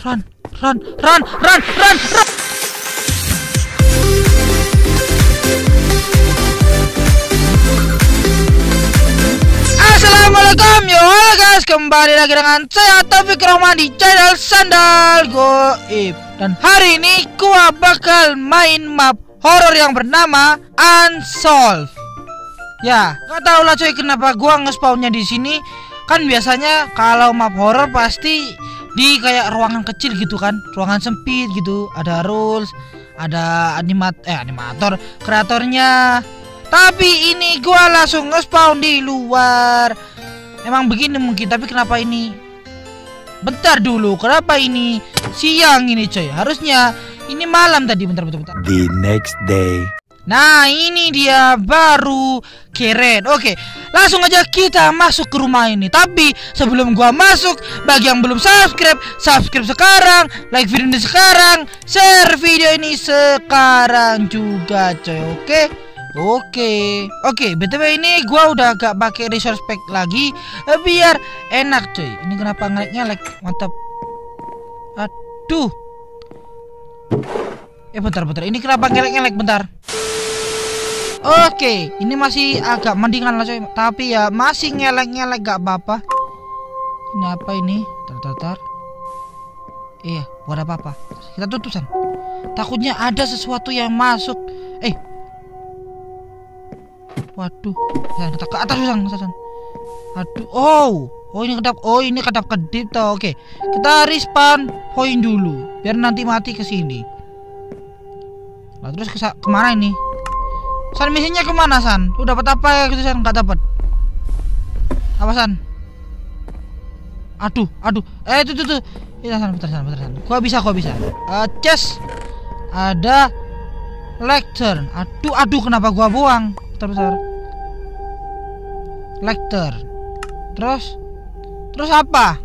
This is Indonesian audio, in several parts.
Run, run, run, run, run, run. Assalamualaikum, yo halo guys, kembali lagi dengan saya Taufik Rahman di channel Sandal Goib. Dan hari ini gua bakal main map horor yang bernama Unsolved. Ya, nggak tahu lah coy kenapa gua nge-spawnnya di sini. Kan biasanya kalau map horor pasti di kayak ruangan kecil gitu kan, ruangan sempit gitu, ada rules, ada animator, kreatornya. Tapi ini gua langsung nge-spawn di luar. Emang begini mungkin, tapi kenapa ini? Bentar dulu, kenapa ini siang ini coy? Harusnya ini malam tadi, bentar. The next day. Nah ini dia baru keren. Oke, langsung aja kita masuk ke rumah ini. Tapi sebelum gua masuk, bagi yang belum subscribe sekarang, like video ini sekarang, share video ini sekarang juga coy. Oke, BTW ini gua udah gak pakai resource pack lagi biar enak coy. Ini kenapa ngelek, mantap. Aduh. Bentar. Ini kenapa ngelek bentar. Oke, ini masih agak mendingan lah coy. Tapi ya masih ngelek gak apa-apa. Ini apa ini? Tar. Iya, buat apa-apa. Kita tutup san. Takutnya ada sesuatu yang masuk. Waduh, ya ke atas san. Aduh, ini kedap-kedip toh. Oke, kita respawn point dulu biar nanti mati ke sini. Nah, terus kemana ini? San, misinya kemana San? Lu dapat apa ya gitu San? Nggak dapat. Apa San? Aduh. Itu. Iya San, bentar San. Gua bisa. Chest. Ada lectern. Aduh, kenapa gua buang? Bentar. Lectern. Terus apa?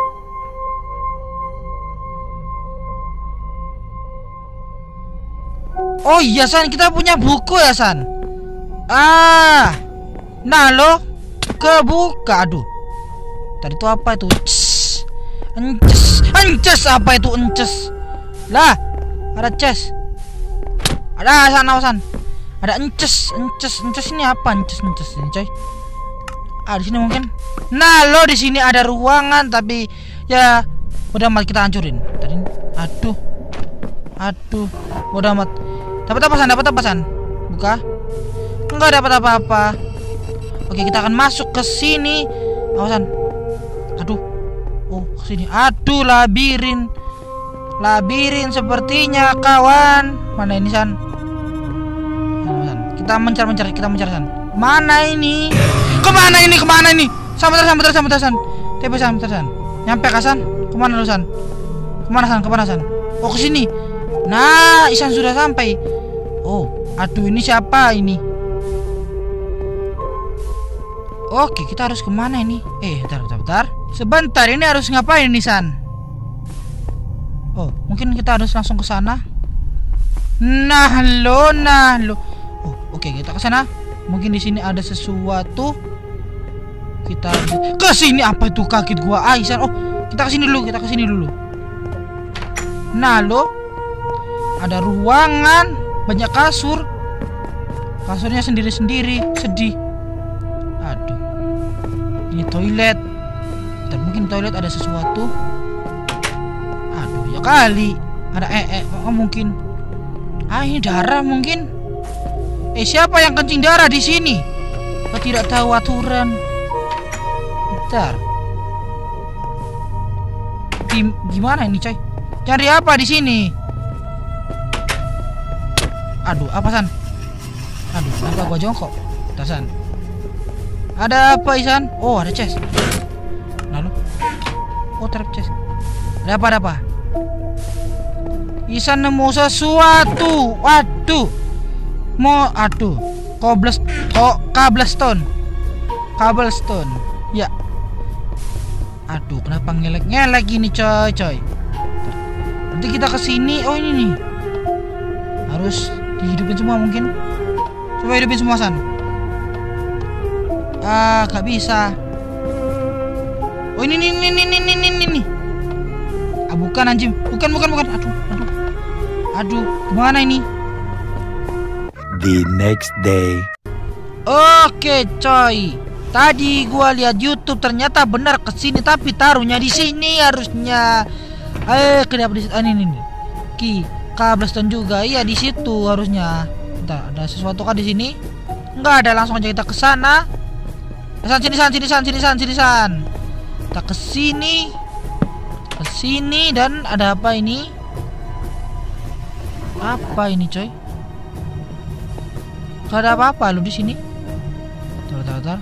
Oh iya San, kita punya buku ya San. Nah lo kebuka. Aduh. Tadi itu apa itu? Ences apa itu ences? Lah, ada chest. Ada San. Ada ences ini apa? Ences ini coy. Di sini mungkin. Nah lo di sini ada ruangan tapi ya udah amat kita hancurin. Tadi aduh, udah amat. Dapat apa San? Buka. Enggak dapat apa-apa. Oke, kita akan masuk ke sini. Awasan. Aduh. Oh, ke sini. Aduh, labirin sepertinya kawan. Mana ini San? Kita mencar San. Mana ini? Kemana ini? Sampai San. TP San. Nyampe kah San? Kemana lu San? Kemana San? Oh, ke sini. Nah, Isan sudah sampai. Oh, aduh ini siapa ini? Oke, kita harus kemana ini? Bentar. Sebentar, ini harus ngapain nih San? Oh, mungkin kita harus langsung ke sana. Nah lo. Oh, oke, kita ke sana. Mungkin di sini ada sesuatu. Kita ke sini. Apa itu kaget gua? Isan. Oh, kita ke sini dulu. Nah lo, ada ruangan, banyak kasurnya sendiri sedih. Aduh, ini toilet. Dan mungkin toilet ada sesuatu. Aduh, ya kali ada mungkin. Ini darah mungkin. Siapa yang kencing darah di sini? Tidak tahu aturan. Bentar. Gimana ini coy? Cari apa di sini? Aduh, apa San? Aduh, kenapa gua jongkok? San. Ada apa Isan? Oh, ada chest. Lalu, trap chest. Ada apa? Isan nemu sesuatu. Waduh. Cobblestone. Ya. Aduh, kenapa ngelek gini coy? Nanti kita kesini. Oh, ini nih. Harus dihidupin semua mungkin. Coba hidupin semua San. Gak bisa. Oh ini. bukan anjing. Bukan. Aduh, gimana ini? The next day. Oke, coy. Tadi gua lihat YouTube ternyata benar kesini, tapi taruhnya di sini harusnya. Kenapa di ini nih? Cobblestone juga. Iya, di situ harusnya. Bentar, ada sesuatu kah di sini? Enggak ada, langsung aja kita ke sana. Sini san. Kita ke sini. Dan ada apa ini? Apa ini, coy? Gak ada apa-apa lo di sini. Tar.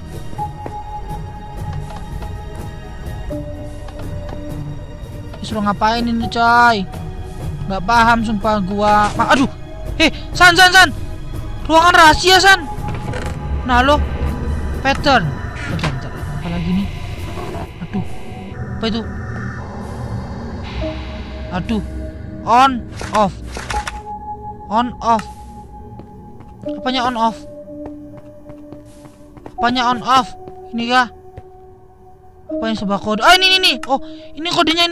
Disuruh ngapain ini, coy? Gak paham sumpah gua. Aduh. San. Ruangan rahasia, San. Nah, lo. Pattern. Bentar. Apa lagi nih? Aduh. Apa itu? Aduh. On off. Apanya on off? Ini kah? Apa yang sebuah kode? Ini. Oh, ini kodenya.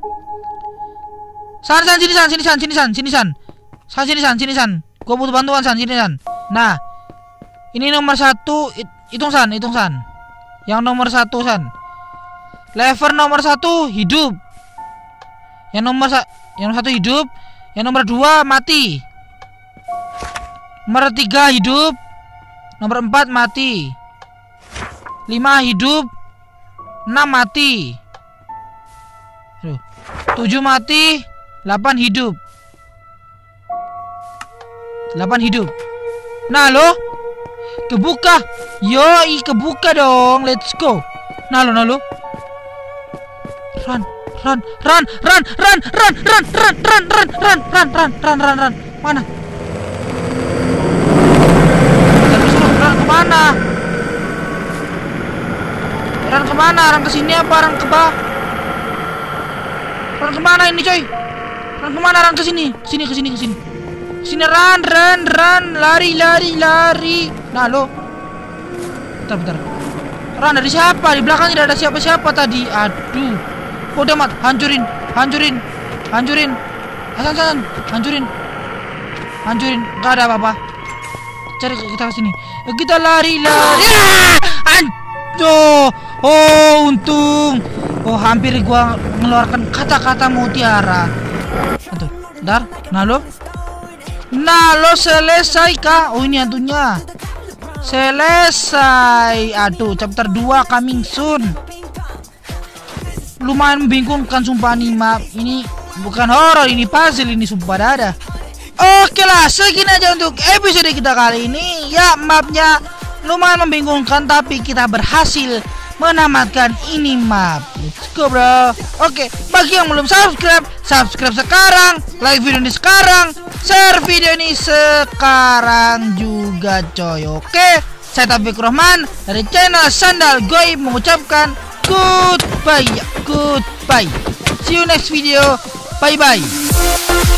San, sini san. Gua butuh bantuan, San, sini, San. Nah, ini nomor 1. Hitung San. Yang nomor 1, San. Lever nomor 1 hidup. Yang nomor 1 hidup. Yang nomor 2 mati. Nomor 3 hidup. Nomor 4 mati. 5 hidup. 6 mati. 7 mati. 8 hidup. Nah lo, kebuka. Yoi, kebuka dong. Let's go. Nah lo. Run. Mana? Run kemana? Run kesini apa? Run ke bawah? Run kemana ini, coy? Run kemana? Run kesini. Sini run. Lari. Nah lo. Bentar. Run dari siapa? Di belakang tidak ada siapa-siapa tadi. Aduh. Udah mat. Hancurin. Hasan. Hancurin. Gak ada apa-apa. Cari kita ke sini. Kita lari. Aduh. Oh, untung. Oh, hampir gua mengeluarkan kata-kata mutiara. Bentar. Nah lo selesai kah? Oh, ini hantunya. Selesai. Aduh, chapter 2 coming soon. Lumayan membingungkan sumpah nih, map. Ini bukan horor, ini puzzle, ini sumpah dada. Oke lah, segini aja untuk episode kita kali ini. Ya, mapnya lumayan membingungkan, tapi kita berhasil menamatkan ini map. Let's go, bro. Oke, bagi yang belum subscribe sekarang, like video ini sekarang, share video ini sekarang juga, coy. Oke, saya Taufik Rahman dari channel Sandal Goib mengucapkan goodbye. See you next video. Bye.